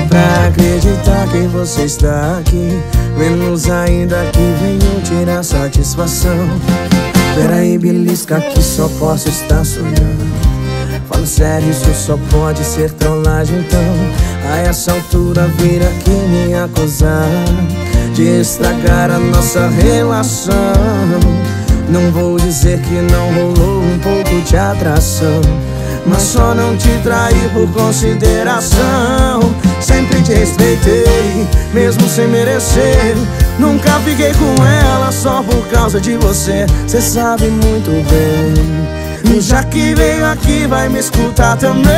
pra acreditar que você está aqui, menos ainda que venho tirar satisfação. Peraí, belisca, que só posso estar sonhando. Fala sério, isso só pode ser trollagem então. A essa altura vir aqui me acusar de estragar a nossa relação. Não vou dizer que não rolou um pouco de atração, mas só não te traí por consideração. Sempre te respeitei, mesmo sem merecer. Nunca fiquei com ela só por causa de você. Cê sabe muito bem. Já que veio aqui, vai me escutar também.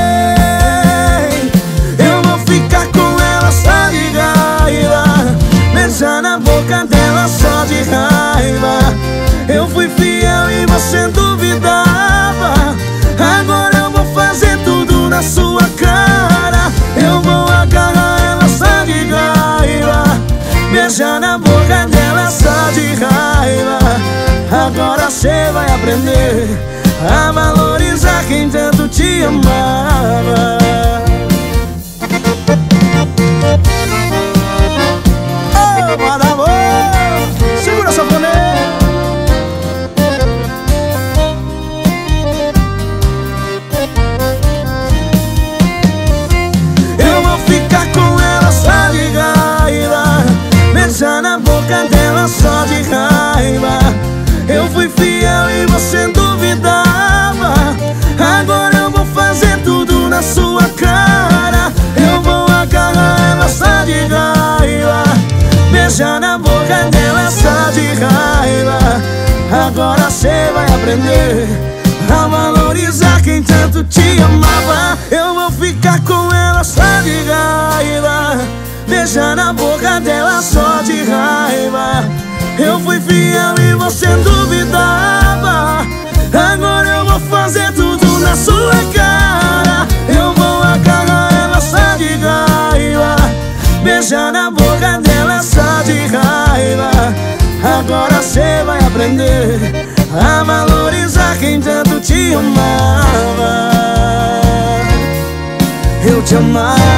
Eu vou ficar com ela só de raiva, beijar na boca dela só de raiva. Eu fui fiel e você duvidava. Agora eu vou fazer tudo na sua cara. Eu vou agarrar ela só de raiva, beijar na boca dela só de raiva. Agora cê vai aprender a valorizar quem tanto te amava. Oh, manda amor, segura essa panela. Eu vou ficar com ela só de raiva, beijar na boca dela só de raiva. Eu fui fiel e você duvidava. Agora eu vou fazer tudo na sua cara. Eu vou agarrar ela só de raiva, beijar na boca dela só de raiva. Agora cê vai aprender a valorizar quem tanto te amava. Eu vou ficar com ela só de raiva, beijar na boca dela só de raiva. Eu fui fiel e você duvidava. Agora eu vou fazer tudo na sua cara. Eu vou agarrar ela só de raiva, beijar na boca dela só de raiva. Agora cê vai aprender a valorizar quem tanto te amava. Eu te amava.